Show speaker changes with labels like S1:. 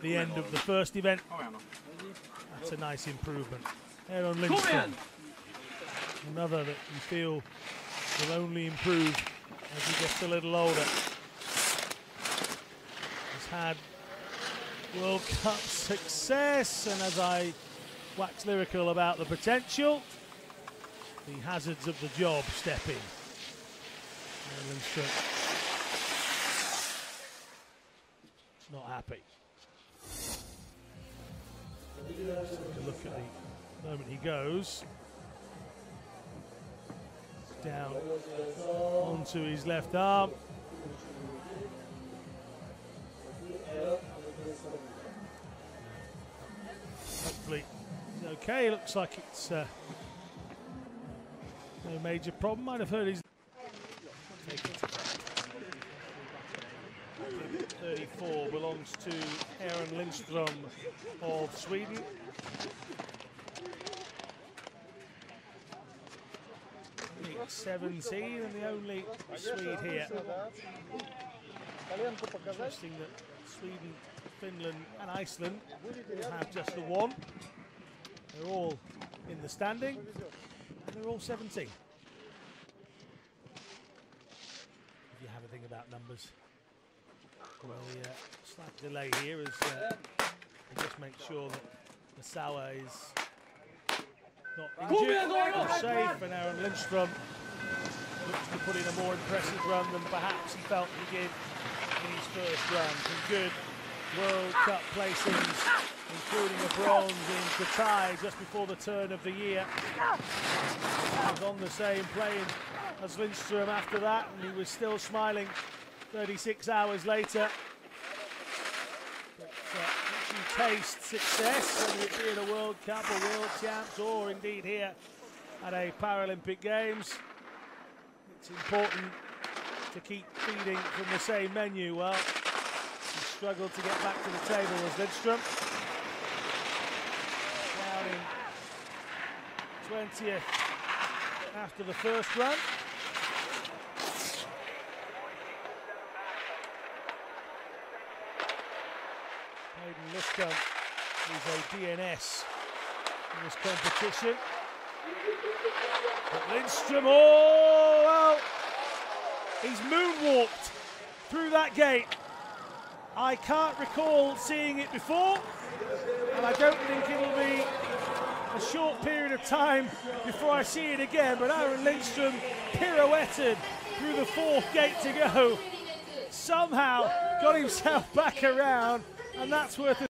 S1: the end of the first event. That's a nice improvement. Aron Lindström, another that you feel will only improve as he gets a little older. He's had World Cup success, and as I wax lyrical about the potential, the hazards of the job step in. Aron Lindström not happy. Take a look at the moment he goes down onto his left arm. Hopefully he's okay. Looks like it's no major problem. Might have heard he's 34 belongs to Aron Lindström of Sweden. He's 17 and the only Swede here. Interesting that Sweden, Finland and Iceland all have just the one. They're all in the standing and they're all 17. If you have a thing about numbers. Well, the slight delay here is just make sure that Misawa is not injured and safe, and Aron Lindström looks to put in a more impressive run than perhaps he felt he did in his first run. Some good World Cup placings, including a bronze in Qatar just before the turn of the year. He was on the same plane as Lindström after that, and he was still smiling 36 hours later. But once you taste success, whether it be in a World Cup or World Champs or indeed here at a Paralympic Games, it's important to keep feeding from the same menu. Well, he struggled to get back to the table as Lindström. Down in 20th after the first run. Hayden Luscombe is a DNS in this competition. But Lindström, oh, well, he's moonwalked through that gate. I can't recall seeing it before, and I don't think it'll be a short period of time before I see it again, but Aron Lindström pirouetted through the fourth gate to go, somehow got himself back around, and that's worth